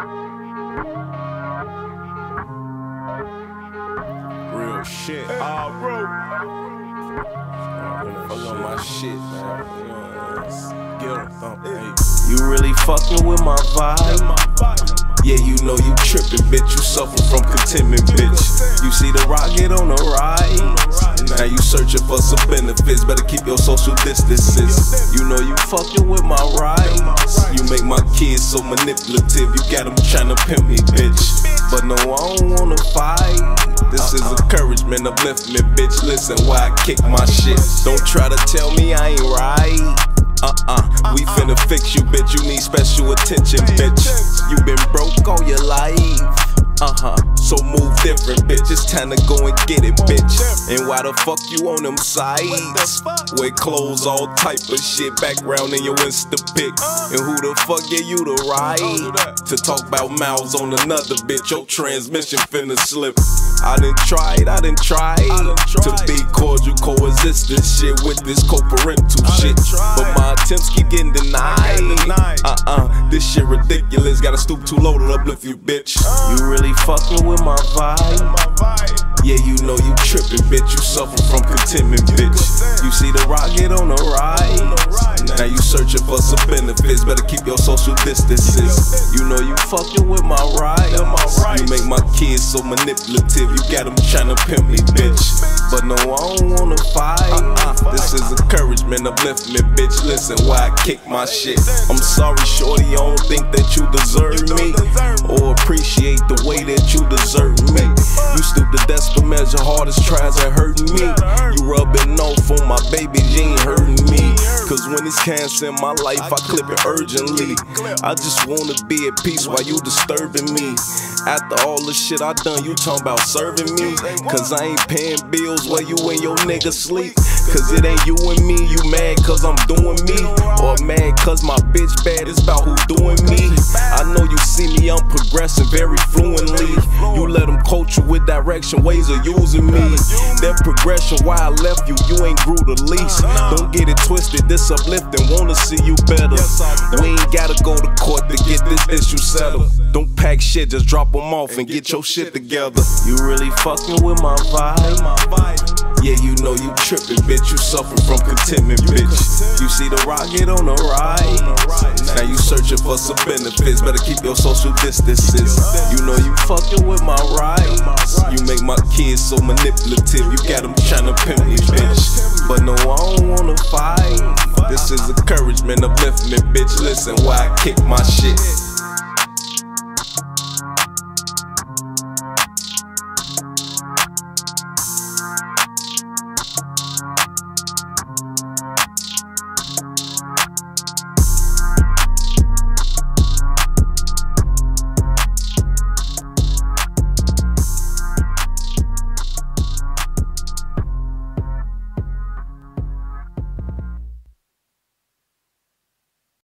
Real shit. Our Rue. Fuck on my shit, man. Get him thump, hey. You really fucking with my vibe? Yeah, you know you trippin', bitch. You suffer from contentment, bitch. You see the Rogget on the rise. Now you searching for some benefits. Better keep your social distances. You know you fucking with my rights. You make my kids so manipulative. You got them tryna pimp me, bitch. But no, I don't wanna fight. This is encouragement, upliftment, bitch. Listen while I kick my shit. Don't try to tell me I ain't right. We finna fix you, bitch. You need special attention, bitch. You been broke all your life. So move different, bitch. It's time to go and get it, bitch. And why the fuck you on them sides? Wear clothes, all type of shit. Background in your Insta pic. And who the fuck gave you the right to talk about mouths on another bitch? Your transmission finna slip. I done tried to be cordial, coexist this shit with this co-parental shit. But my attempts keep getting denied. This shit ridiculous. Gotta stoop too low to uplift you, bitch. You really fucking with my vibe? Yeah, you know you trippin', bitch. You suffer from contentment, bitch. You see the Rogget on the rise. Now you searching for some benefits. Better keep your social distances. You know you fucking with my rights. You make my kids so manipulative. You got them tryna pimp me, bitch. But no, I don't wanna fight. This is encouragement, upliftment, bitch. Listen while I kick my shit. I'm sorry, shorty, I don't think that you deserve me or appreciate the way that you deserve me. You stoop to desperate measure, hardest tries at hurting me. You rubbing off on my baby, you ain't hurting me. Cause when it's cancer in my life, I clip it urgently. I just wanna be at peace while you disturbing me. After all the shit I done, you talking about serving me. Cause I ain't paying bills while you and your nigga sleep. Cause it ain't you and me, you mad cause I'm doing me, or mad cause my bitch bad, it's about who doing me. I know you see me, I'm progressing very fluently. You let them coach you with direction, ways of using me. That progression, why I left you, you ain't grew the least. Don't get it twisted, this uplifting, wanna see you better. We ain't gotta go to court to get this issue settled. Don't pack shit, just drop them off and get your shit together. You really fucking with my vibe? Yeah, you know you trippin', bitch. You suffer from contentment, bitch. You see the Rogget on the rise. Now you searching for some benefits. Better keep your social distances. You know you fucking with my rights. You make my kids so manipulative. You got them tryna pimp me, bitch. But no, I don't wanna fight. This is encouragement, upliftment, bitch. Listen while I kick my shit.